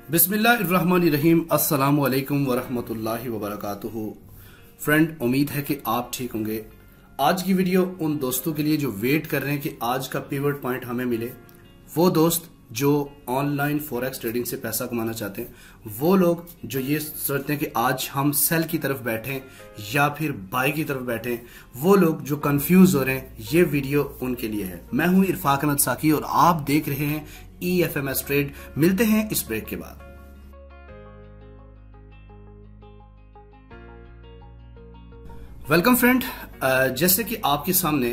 बिस्मिल्लाहिर्रहमानिर्रहीम। अस्सलामु अलैकुम वरहमतुल्लाहि वबरकातुहू। फ्रेंड, उम्मीद है कि आप ठीक होंगे। आज की वीडियो उन दोस्तों के लिए जो वेट कर रहे हैं कि आज का पिवट पॉइंट हमें मिले, वो दोस्त जो ऑनलाइन फॉरेक्स ट्रेडिंग से पैसा कमाना चाहते हैं, वो लोग जो ये सोचते हैं कि आज हम सेल की तरफ बैठे या फिर बाय की तरफ बैठे, वो लोग जो कंफ्यूज हो रहे हैं, ये वीडियो उनके लिए है। मैं हूं इरफाक अहमद साकी और आप देख रहे हैं EFMS ट्रेड। मिलते हैं इस ब्रेक के बाद। वेलकम फ्रेंड, जैसे कि आपके सामने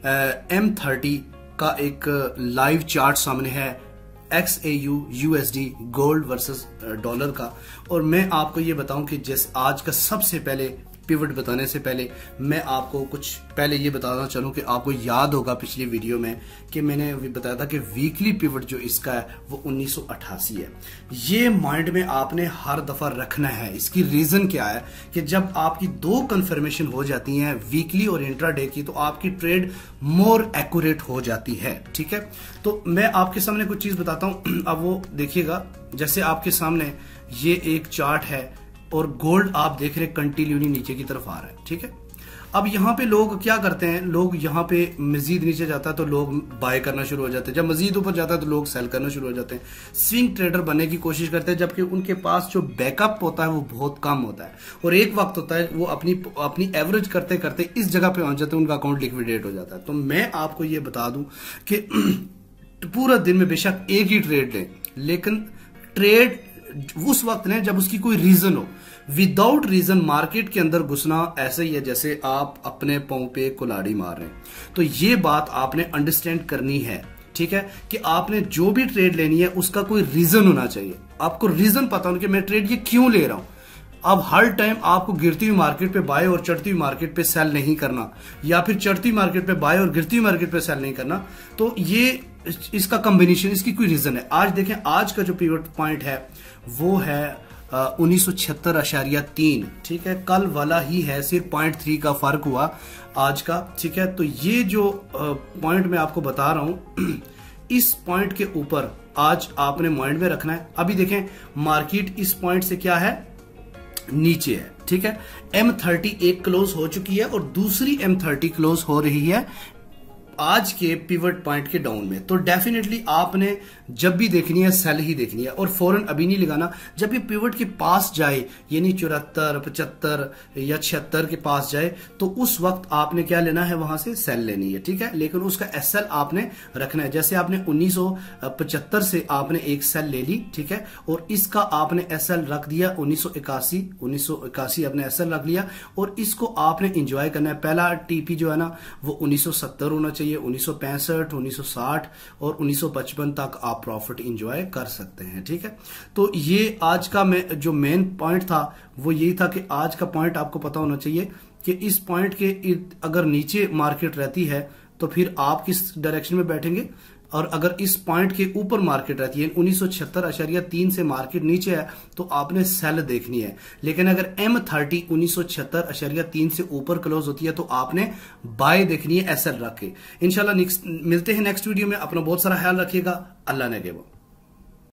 M30 का एक लाइव चार्ट सामने है, XAU USD gold versus dollar का। और मैं आपको ये बताऊं कि जैसे आज का सबसे पहले पिवट बताने से पहले मैं आपको कुछ पहले ये बताना चाहूँ कि आपको याद होगा पिछली वीडियो में कि मैंने बताया था कि वीकली पिवट जो इसका है वो 1988 है। ये माइंड में आपने हर दफा रखना है। इसकी रीजन क्या है कि जब आपकी दो कंफर्मेशन हो जाती हैं, वीकली और इंट्राडे की, तो आपकी ट्रेड मोर एक्यूरेट हो जाती है। ठीक है, तो मैं आपके सामने कुछ चीज बताता हूं। अब वो देखिएगा, जैसे आपके सामने ये एक चार्ट है और गोल्ड आप देख रहे कंटिन्यूली नीचे की तरफ आ रहा है। ठीक है, अब यहाँ पे लोग क्या करते हैं, लोग यहाँ पे मजीद नीचे जाता है तो लोग बाय करना शुरू हो जाते हैं, जब मजीद ऊपर जाता है तो लोग सेल करना शुरू हो जाते हैं, स्विंग ट्रेडर बनने की कोशिश करते हैं, जबकि उनके पास जो बैकअप होता है वो बहुत कम होता है। और एक वक्त होता है वो अपनी एवरेज करते करते इस जगह पे पहुंच जाते हैं, उनका अकाउंट लिक्विडेट हो जाता है। तो मैं आपको ये बता दूं कि पूरा दिन में बेशक एक ही ट्रेड लें, लेकिन ट्रेड उस वक्त लें जब उसकी कोई रीजन हो। विदाउट रीजन मार्केट के अंदर घुसना ऐसे ही है जैसे आप अपने पांव पे कुल्हाड़ी मार रहे हैं। तो ये बात आपने अंडरस्टैंड करनी है, ठीक है, कि आपने जो भी ट्रेड लेनी है उसका कोई रीजन होना चाहिए। आपको रीजन पता होना कि मैं ट्रेड ये क्यों ले रहा हूं। अब हर टाइम आपको गिरती हुई मार्केट पे बाय और चढ़ती हुई मार्केट पे सेल नहीं करना, या फिर चढ़ती हुई मार्केट पे बाय और गिरती हुई मार्केट पे सेल नहीं करना। तो ये इसका कॉम्बिनेशन, इसकी कोई रीजन है। आज देखें, आज का जो पिवट पॉइंट है वो है 1976.3। ठीक है, कल वाला ही है, सिर्फ 0.3 का फर्क हुआ आज का। ठीक है, तो ये जो पॉइंट मैं आपको बता रहा हूं, इस पॉइंट के ऊपर आज आपने माइंड में रखना है। अभी देखें, मार्केट इस पॉइंट से क्या है, नीचे है। ठीक है, M30 एक क्लोज हो चुकी है और दूसरी M30 क्लोज हो रही है आज के पिवट पॉइंट के डाउन में। तो डेफिनेटली आपने जब भी देखनी है सेल ही देखनी है और फौरन अभी नहीं लगाना। जब ये पिवट के पास जाए, यानी 74, 75 या 76 के पास जाए, तो उस वक्त आपने क्या लेना है, वहां से सेल लेनी है। ठीक है, लेकिन उसका SL आपने रखना है। जैसे आपने 1975 से आपने एक सेल ले ली, ठीक है, और इसका आपने SL रख दिया 1981 आपने SL रख लिया और इसको आपने इंजॉय करना है। पहला TP जो है ना वो 1970 होना चाहिए, 1965, 1960 और 1955 तक आप प्रॉफिट एंजॉय कर सकते हैं। ठीक है, तो ये आज का जो मेन पॉइंट था वो यही था कि आज का पॉइंट आपको पता होना चाहिए कि इस पॉइंट के अगर नीचे मार्केट रहती है तो फिर आप किस डायरेक्शन में बैठेंगे, और अगर इस पॉइंट के ऊपर मार्केट रहती है 1976.3 से मार्केट नीचे है तो आपने सेल देखनी है। लेकिन अगर M30 1976.3 से ऊपर क्लोज होती है तो आपने बाय देखनी है SL रख के। इंशाल्लाह मिलते हैं नेक्स्ट वीडियो में। अपना बहुत सारा ख्याल रखिएगा। अल्लाह ने